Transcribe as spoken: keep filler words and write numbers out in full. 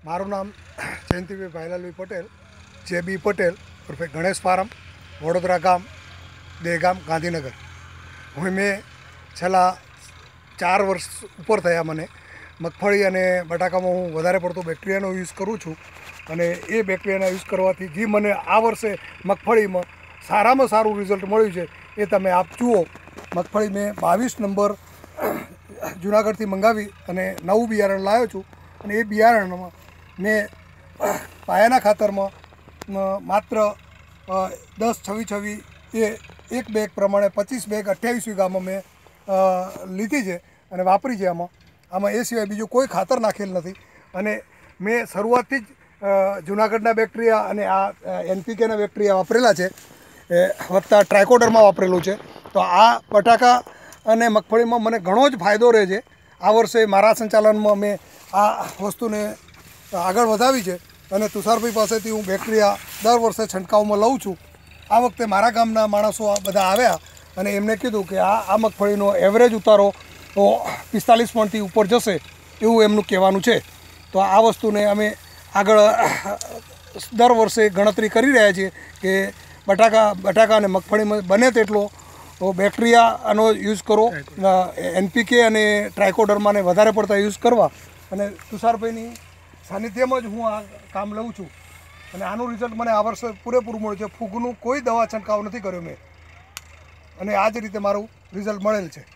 મારું નામ જયંતિભાઈ ભાઈલાલભાઈ પટેલ, જે બી પટેલ ઉર્ફે ગણેશ ફાર્મ, વડોદરા ગામ, દેગામ, ગાંધીનગર. હવે મેં છેલ્લા ચાર વર્ષ ઉપર થયા મને મગફળી અને બટાકામાં હું વધારે પડતો બેક્ટેરિયાનો યુઝ કરું છું અને એ બેક્ટેરિયાના યુઝ કરવાથી જે મને આ વર્ષે મગફળીમાં સારામાં સારું રિઝલ્ટ મળ્યું છે એ તમે આપ જુઓ. મગફળી મેં બાવીસ નંબર જુનાગઢથી મંગાવી અને નવું બિયારણ લાવ્યો છું અને એ બિયારણમાં મેં પાયાના ખાતરમાં માત્ર દસ છવ્વીસ છવ્વીસ એ એક બેગ પ્રમાણે પચીસ બેગ અઠ્યાવીસ વીઘામાં મેં લીધી છે અને વાપરી છે. આમાં આમાં એ સિવાય બીજું કોઈ ખાતર નાખેલ નથી અને મેં શરૂઆતથી જ જુનાગઢના બેક્ટેરિયા અને આ એનપીકેના બેક્ટેરિયા વાપરેલા છે, વત્તા ટ્રાયકોડરમાં વાપરેલું છે. તો આ બટાકા અને મગફળીમાં મને ઘણો જ ફાયદો રહે છે. આ વર્ષે મારા સંચાલનમાં મેં આ વસ્તુને આગળ વધાવી છે અને તુષારભાઈ પાસેથી હું બેક્ટેરિયા દર વર્ષે છંટકાવમાં લઉં છું. આ વખતે મારા ગામના માણસો બધા આવ્યા અને એમને કીધું કે આ આ મગફળીનો એવરેજ ઉતારો પિસ્તાલીસ મણથી ઉપર જશે એવું એમનું કહેવાનું છે. તો આ વસ્તુને અમે આગળ દર વર્ષે ગણતરી કરી રહ્યા છીએ કે બટાકા બટાકા અને મગફળીમાં બને તેટલો બેક્ટેરિયાનો યુઝ કરો, એનપીકે અને ટ્રાયકોડર્માને વધારે પડતા યુઝ કરવા. અને તુષારભાઈની સાનિધ્યમાં જ હું આ કામ લઉં છું અને આનું રિઝલ્ટ મને આ વર્ષે પૂરેપૂરું મળ્યું છે. ફૂગનું કોઈ દવા છંટકાવ નથી કર્યો મેં અને આ જ રીતે મારું રિઝલ્ટ મળેલ છે.